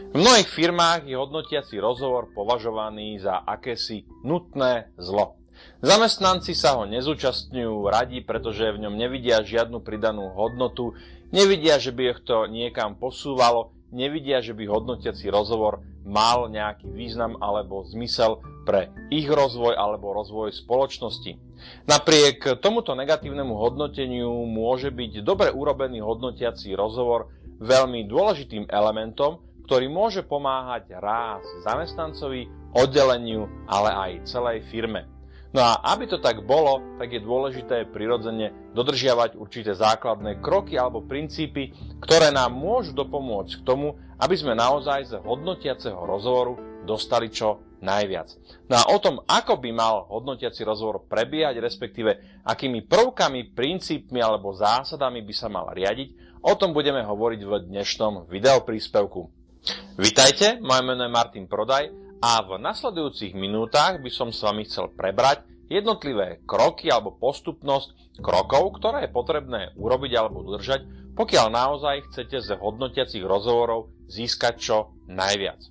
V mnohých firmách je hodnotiaci rozhovor považovaný za akési nutné zlo. Zamestnanci sa ho nezúčastňujú radi, pretože v ňom nevidia žiadnu pridanú hodnotu, nevidia, že by ich to niekam posúvalo, nevidia, že by hodnotiaci rozhovor mal nejaký význam alebo zmysel pre ich rozvoj alebo rozvoj spoločnosti. Napriek tomuto negatívnemu hodnoteniu môže byť dobre urobený hodnotiaci rozhovor veľmi dôležitým elementom, ktorý môže pomáhať rásť zamestnancovi, oddeleniu, ale aj celej firme. No a aby to tak bolo, tak je dôležité prirodzene dodržiavať určité základné kroky alebo princípy, ktoré nám môžu dopomôcť k tomu, aby sme naozaj z hodnotiaceho rozhovoru dostali čo najviac. No a o tom, ako by mal hodnotiaci rozhovor prebiehať, respektíve akými prvkami, princípmi alebo zásadami by sa mal riadiť, o tom budeme hovoriť v dnešnom videopríspevku. Vitajte, moje meno je Martin Prodaj a v nasledujúcich minútach by som s vami chcel prebrať jednotlivé kroky alebo postupnosť krokov, ktoré je potrebné urobiť alebo udržať, pokiaľ naozaj chcete z hodnotiacich rozhovorov získať čo najviac.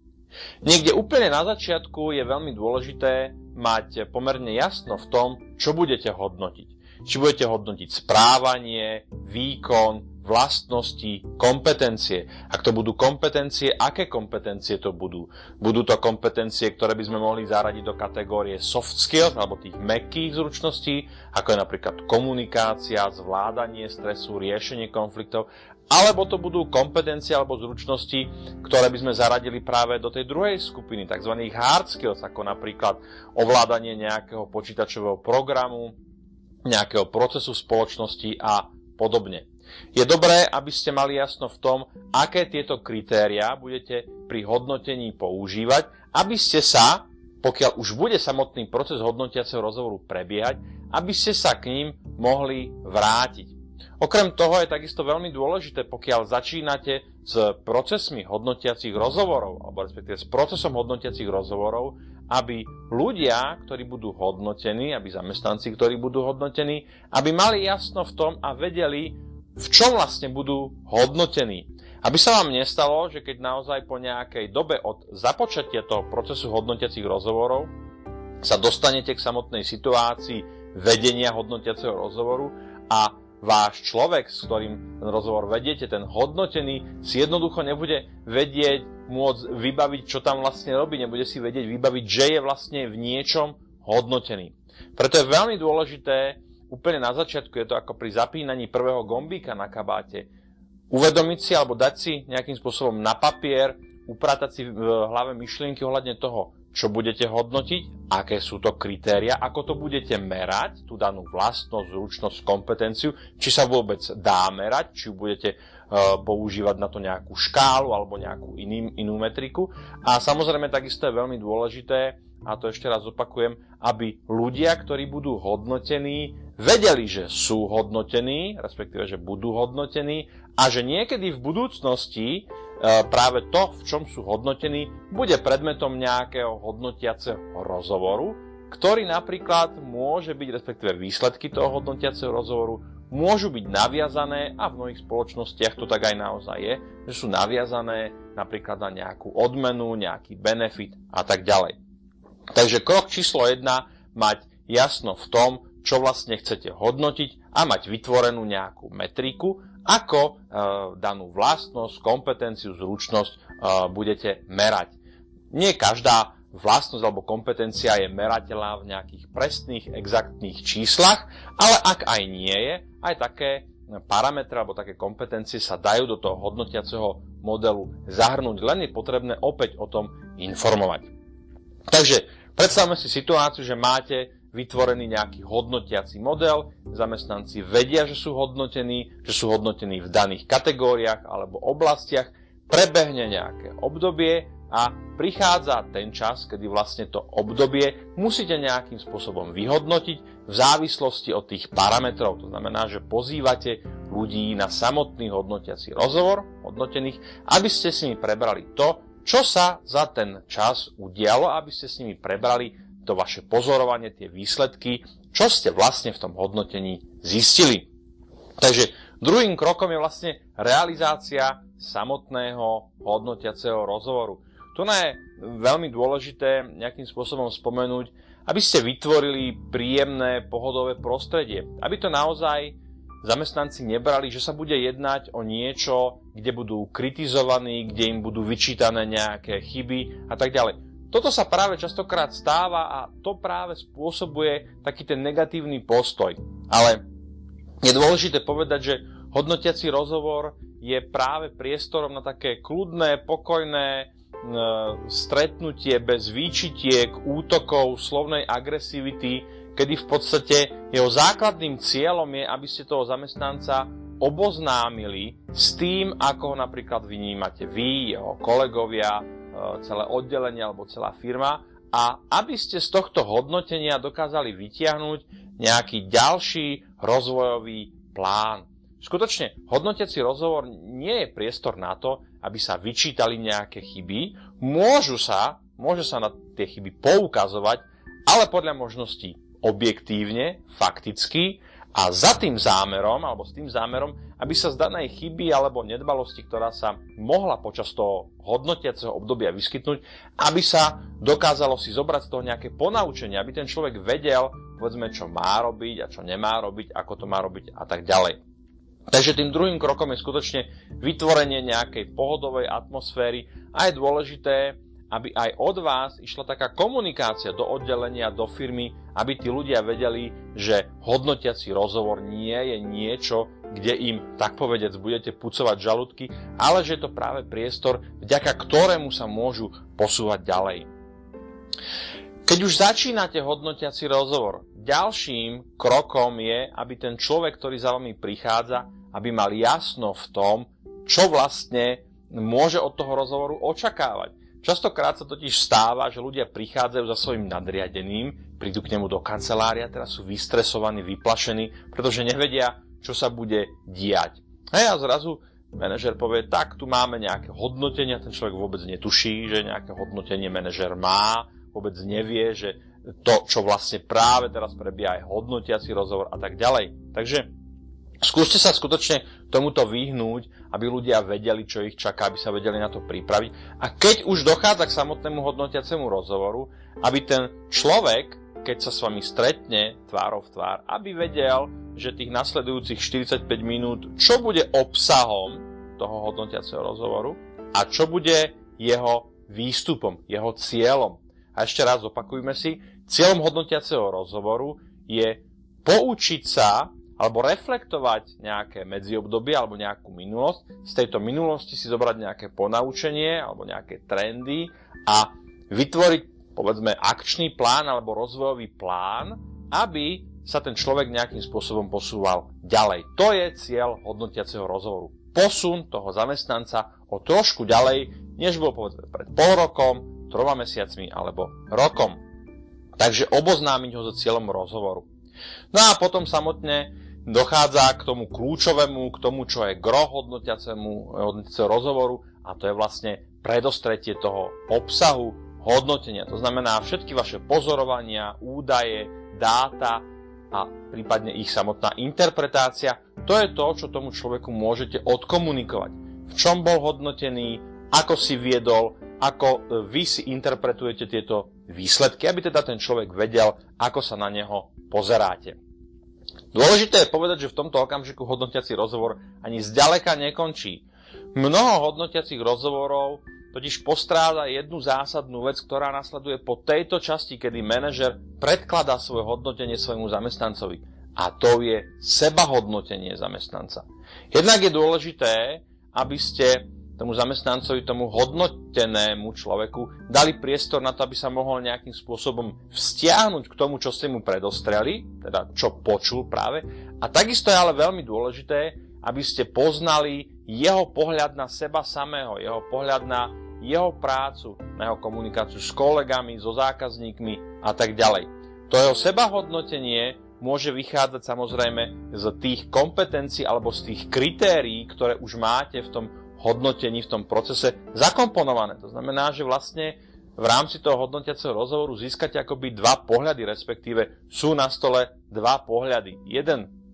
Niekde úplne na začiatku je veľmi dôležité mať pomerne jasno v tom, čo budete hodnotiť. Či budete hodnotiť správanie, výkon, vlastnosti, kompetencie. Ak to budú kompetencie, aké kompetencie to budú? Budú to kompetencie, ktoré by sme mohli zaradiť do kategórie soft skills, alebo tých mäkkých zručností, ako je napríklad komunikácia, zvládanie stresu, riešenie konfliktov, alebo to budú kompetencie alebo zručnosti, ktoré by sme zaradili práve do tej druhej skupiny, tzv. Hard skills, ako napríklad ovládanie nejakého počítačového programu, nejakého procesu v spoločnosti a podobne. Je dobré, aby ste mali jasno v tom, aké tieto kritériá budete pri hodnotení používať, aby ste sa, pokiaľ už bude samotný proces hodnotiaceho rozhovoru prebiehať, aby ste sa k ním mohli vrátiť. Okrem toho je takisto veľmi dôležité, pokiaľ začínate s procesmi hodnotiacich rozhovorov, alebo respektíve s procesom hodnotiacich rozhovorov, aby ľudia, ktorí budú hodnotení, aby zamestnanci, ktorí budú hodnotení, aby mali jasno v tom a vedeli, v čom vlastne budú hodnotení. Aby sa vám nestalo, že keď naozaj po nejakej dobe od započatia toho procesu hodnotiacich rozhovorov sa dostanete k samotnej situácii vedenia hodnotiaceho rozhovoru a váš človek, s ktorým ten rozhovor vediete, ten hodnotený, si jednoducho nebude vedieť, môcť vybaviť, čo tam vlastne robí, nebude si vedieť vybaviť, že je vlastne v niečom hodnotený. Preto je veľmi dôležité, úplne na začiatku je to ako pri zapínaní prvého gombíka na kabáte, uvedomiť si alebo dať si nejakým spôsobom na papier, upratať si v hlave myšlienky ohľadne toho, čo budete hodnotiť, aké sú to kritéria, ako to budete merať, tú danú vlastnosť, zručnosť, kompetenciu, či sa vôbec dá merať, či budete používať na to nejakú škálu alebo nejakú inú metriku. A samozrejme takisto je veľmi dôležité, a to ešte raz opakujem, aby ľudia, ktorí budú hodnotení, vedeli, že sú hodnotení, respektíve, že budú hodnotení a že niekedy v budúcnosti práve to, v čom sú hodnotení, bude predmetom nejakého hodnotiaceho rozhovoru, ktorý napríklad môže byť, respektíve výsledky toho hodnotiaceho rozhovoru, môžu byť naviazané, a v mnohých spoločnostiach to tak aj naozaj je, že sú naviazané napríklad na nejakú odmenu, nejaký benefit a tak ďalej. Takže krok číslo 1, mať jasno v tom, čo vlastne chcete hodnotiť a mať vytvorenú nejakú metriku, ako danú vlastnosť, kompetenciu, zručnosť budete merať. Nie každá vlastnosť alebo kompetencia je merateľná v nejakých presných, exaktných číslach, ale ak aj nie je, aj také parametre alebo také kompetencie sa dajú do toho hodnotiaceho modelu zahrnúť, len je potrebné opäť o tom informovať. Takže predstavme si situáciu, že máte vytvorený nejaký hodnotiaci model, zamestnanci vedia, že sú hodnotení v daných kategóriách alebo oblastiach, prebehne nejaké obdobie a prichádza ten čas, kedy vlastne to obdobie musíte nejakým spôsobom vyhodnotiť v závislosti od tých parametrov. To znamená, že pozývate ľudí na samotný hodnotiaci rozhovor hodnotených, aby ste s nimi prebrali to, čo sa za ten čas udialo, aby ste s nimi prebrali to vaše pozorovanie, tie výsledky, čo ste vlastne v tom hodnotení zistili. Takže Druhým krokom je vlastne realizácia samotného hodnotiaceho rozhovoru. Tu je veľmi dôležité nejakým spôsobom spomenúť, aby ste vytvorili príjemné, pohodové prostredie. Aby to naozaj zamestnanci nebrali, že sa bude jednať o niečo, kde budú kritizovaní, kde im budú vyčítané nejaké chyby a tak ďalej. Toto sa práve častokrát stáva a to práve spôsobuje taký ten negatívny postoj. Ale je dôležité povedať, že hodnotiaci rozhovor je práve priestorom na také kľudné, pokojné stretnutie bez výčitiek, útokov, slovnej agresivity, kedy v podstate jeho základným cieľom je, aby ste toho zamestnanca oboznámili s tým, ako ho napríklad vnímate vy, jeho kolegovia, celé oddelenie alebo celá firma a aby ste z tohto hodnotenia dokázali vytiahnuť nejaký ďalší rozvojový plán. Skutočne, hodnotiaci rozhovor nie je priestor na to, aby sa vyčítali nejaké chyby. Môže sa na tie chyby poukazovať, ale podľa možností objektívne, fakticky a za tým zámerom, alebo s tým zámerom, aby sa z danej chyby alebo nedbalosti, ktorá sa mohla počas toho hodnotiaceho obdobia vyskytnúť, aby sa dokázalo si zobrať z toho nejaké ponaučenie, aby ten človek vedel, povedzme, čo má robiť a čo nemá robiť, ako to má robiť a tak ďalej. Takže tým druhým krokom je skutočne vytvorenie nejakej pohodovej atmosféry a je dôležité, aby aj od vás išla taká komunikácia do oddelenia, do firmy, aby tí ľudia vedeli, že hodnotiaci rozhovor nie je niečo, kde im, tak povedec, budete pucovať žalúdky, ale že je to práve priestor, vďaka ktorému sa môžu posúvať ďalej. Keď už začínate hodnotiaci rozhovor, ďalším krokom je, aby ten človek, ktorý za vami prichádza, aby mal jasno v tom, čo vlastne môže od toho rozhovoru očakávať. Častokrát sa totiž stáva, že ľudia prichádzajú za svojím nadriadeným, prídu k nemu do kancelária, teraz sú vystresovaní, vyplašení, pretože nevedia, čo sa bude diať. A zrazu manažer povie, tak tu máme nejaké hodnotenie, ten človek vôbec netuší, že nejaké hodnotenie manažer má, vôbec nevie, že to, čo vlastne práve teraz prebieha, je hodnotiaci rozhovor a tak ďalej. Takže skúste sa skutočne tomuto vyhnúť, aby ľudia vedeli, čo ich čaká, aby sa vedeli na to pripraviť. A keď už dochádza k samotnému hodnotiacemu rozhovoru, aby ten človek, keď sa s vami stretne tvárou v tvár, aby vedel, že tých nasledujúcich 45 minút, čo bude obsahom toho hodnotiaceho rozhovoru a čo bude jeho výstupom, jeho cieľom. A ešte raz opakujme si, cieľom hodnotiaceho rozhovoru je poučiť sa alebo reflektovať nejaké medziobdobie alebo nejakú minulosť, z tejto minulosti si zobrať nejaké ponaučenie alebo nejaké trendy a vytvoriť, povedzme, akčný plán alebo rozvojový plán, aby sa ten človek nejakým spôsobom posúval ďalej. To je cieľ hodnotiaceho rozhovoru. Posun toho zamestnanca o trošku ďalej, než bol, povedzme, pred pol rokom, 3 mesiacmi alebo rokom. Takže oboznámiť ho so cieľom rozhovoru. No a potom samotne dochádza k tomu kľúčovému, k tomu, čo je gro hodnotiaceho rozhovoru, a to je vlastne predostretie toho obsahu hodnotenia. To znamená všetky vaše pozorovania, údaje, dáta a prípadne ich samotná interpretácia. To je to, čo tomu človeku môžete odkomunikovať. V čom bol hodnotený, ako si viedol, ako vy si interpretujete tieto výsledky, aby teda ten človek vedel, ako sa na neho pozeráte. Dôležité je povedať, že v tomto okamžiku hodnotiaci rozhovor ani zďaleka nekončí. Mnoho hodnotiacich rozhovorov totiž postráda jednu zásadnú vec, ktorá nasleduje po tejto časti, kedy manažer predkladá svoje hodnotenie svojmu zamestnancovi. A to je sebahodnotenie zamestnanca. Jednak je dôležité, aby ste tomu zamestnancovi, tomu hodnotenému človeku dali priestor na to, aby sa mohol nejakým spôsobom vzťahnuť k tomu, čo ste mu predostreli, teda čo počul práve. A takisto je ale veľmi dôležité, aby ste poznali jeho pohľad na seba samého, jeho pohľad na jeho prácu, na jeho komunikáciu s kolegami, so zákazníkmi a tak ďalej. To jeho sebahodnotenie môže vychádzať samozrejme z tých kompetencií alebo z tých kritérií, ktoré už máte v tom hodnotení, v tom procese zakomponované. To znamená, že vlastne v rámci toho hodnotiaceho rozhovoru získate akoby dva pohľady, respektíve sú na stole dva pohľady. Jeden,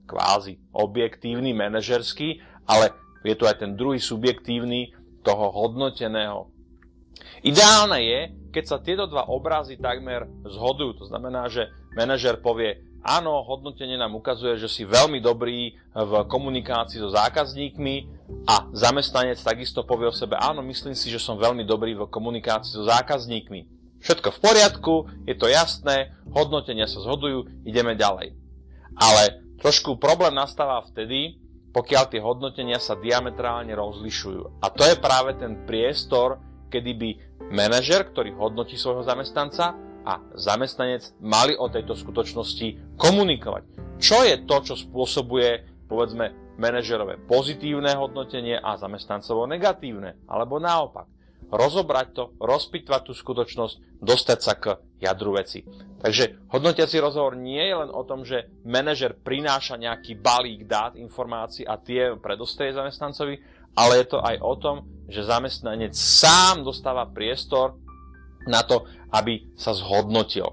kvázi objektívny, manažerský, ale je tu aj ten druhý subjektívny toho hodnoteného. Ideálne je, keď sa tieto dva obrazy takmer zhodujú. To znamená, že manažer povie, áno, hodnotenie nám ukazuje, že si veľmi dobrý v komunikácii so zákazníkmi, a zamestnanec takisto povie o sebe, áno, myslím si, že som veľmi dobrý v komunikácii so zákazníkmi. Všetko v poriadku, je to jasné, hodnotenia sa zhodujú, ideme ďalej. Ale trošku problém nastáva vtedy, pokiaľ tie hodnotenia sa diametrálne rozlišujú. A to je práve ten priestor, kedy by manažer, ktorý hodnotí svojho zamestnanca, a zamestnanec mali o tejto skutočnosti komunikovať. Čo je to, čo spôsobuje, povedzme, manažerové pozitívne hodnotenie a zamestnancovo negatívne, alebo naopak. Rozobrať to, rozpitvať tú skutočnosť, dostať sa k jadru veci. Takže hodnotiaci rozhovor nie je len o tom, že manažer prináša nejaký balík dát, informácií a tie predostrie zamestnancovi, ale je to aj o tom, že zamestnanec sám dostáva priestor na to, aby sa zhodnotil.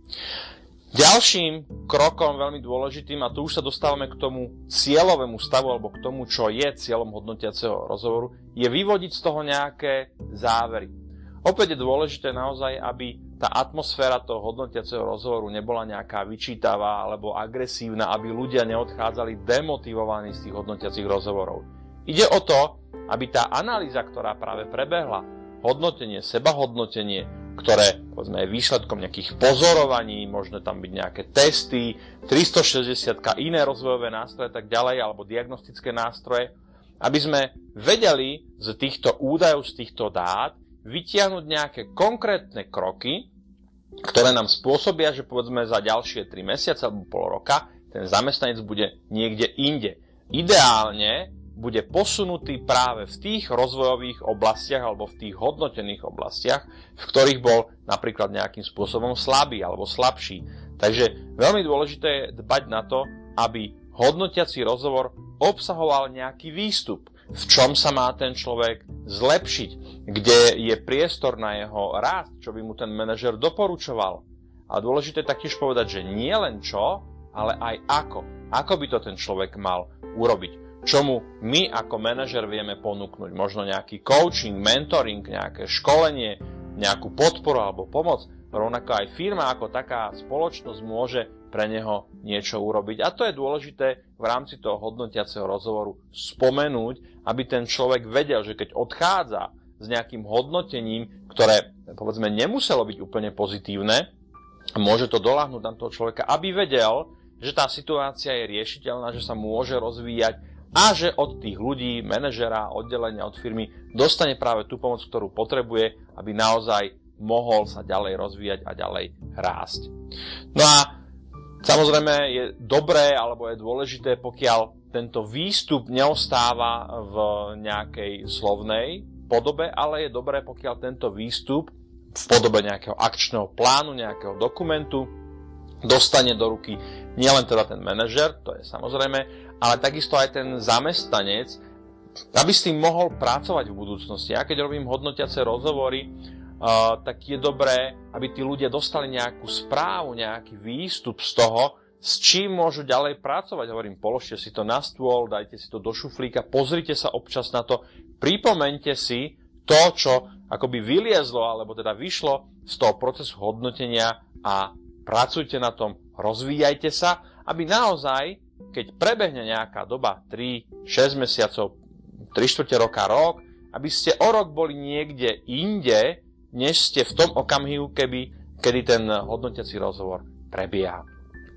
Ďalším krokom, veľmi dôležitým, a tu už sa dostávame k tomu cieľovému stavu, alebo k tomu, čo je cieľom hodnotiaceho rozhovoru, je vyvodiť z toho nejaké závery. Opäť je dôležité naozaj, aby tá atmosféra toho hodnotiaceho rozhovoru nebola nejaká vyčítavá alebo agresívna, aby ľudia neodchádzali demotivovaní z tých hodnotiacich rozhovorov. Ide o to, aby tá analýza, ktorá práve prebehla, hodnotenie, sebahodnotenie, ktoré povedzme, je výsledkom nejakých pozorovaní, možno tam byť nejaké testy, 360, iné rozvojové nástroje tak ďalej, alebo diagnostické nástroje, aby sme vedeli z týchto údajov, z týchto dát vytiahnuť nejaké konkrétne kroky, ktoré nám spôsobia, že povedzme za ďalšie 3 mesiace alebo pol roka ten zamestnanec bude niekde inde. Ideálne bude posunutý práve v tých rozvojových oblastiach alebo v tých hodnotených oblastiach, v ktorých bol napríklad nejakým spôsobom slabý alebo slabší. Takže veľmi dôležité je dbať na to, aby hodnotiaci rozhovor obsahoval nejaký výstup, v čom sa má ten človek zlepšiť, kde je priestor na jeho rast, čo by mu ten manažer doporučoval. A dôležité je taktiež povedať, že nie len čo, ale aj ako. Ako by to ten človek mal urobiť. Čomu my ako manažer vieme ponúknuť. Možno nejaký coaching, mentoring, nejaké školenie, nejakú podporu alebo pomoc. Rovnako aj firma ako taká spoločnosť môže pre neho niečo urobiť. A to je dôležité v rámci toho hodnotiaceho rozhovoru spomenúť, aby ten človek vedel, že keď odchádza s nejakým hodnotením, ktoré povedzme nemuselo byť úplne pozitívne, môže to doľahnúť na toho človeka, aby vedel, že tá situácia je riešiteľná, že sa môže rozvíjať a že od tých ľudí, manažera, oddelenia, od firmy dostane práve tú pomoc, ktorú potrebuje, aby naozaj mohol sa ďalej rozvíjať a ďalej rásť. No a samozrejme je dobré alebo je dôležité, pokiaľ tento výstup neostáva v nejakej slovnej podobe, ale je dobré, pokiaľ tento výstup v podobe nejakého akčného plánu, nejakého dokumentu dostane do ruky nielen teda ten manažer, to je samozrejme, ale takisto aj ten zamestnanec, aby s tým mohol pracovať v budúcnosti. Ja keď robím hodnotiace rozhovory, tak je dobré, aby tí ľudia dostali nejakú správu, nejaký výstup z toho, s čím môžu ďalej pracovať. Hovorím, položte si to na stôl, dajte si to do šuflíka, pozrite sa občas na to, pripomeňte si to, čo akoby vyliezlo, alebo teda vyšlo z toho procesu hodnotenia a pracujte na tom, rozvíjajte sa, aby naozaj, keď prebehne nejaká doba, 3, 6 mesiacov, 3/4 roka, rok, aby ste o rok boli niekde inde, než ste v tom okamihu, kedy ten hodnotiaci rozhovor prebieha.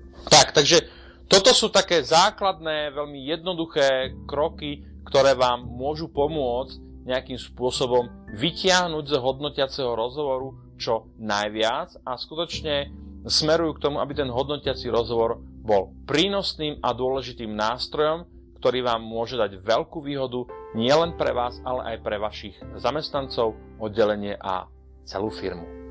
Takže toto sú také základné, veľmi jednoduché kroky, ktoré vám môžu pomôcť nejakým spôsobom vytiahnuť z hodnotiaceho rozhovoru čo najviac a skutočne smerujú k tomu, aby ten hodnotiaci rozhovor bol prínosným a dôležitým nástrojom, ktorý vám môže dať veľkú výhodu nielen pre vás, ale aj pre vašich zamestnancov, oddelenie a celú firmu.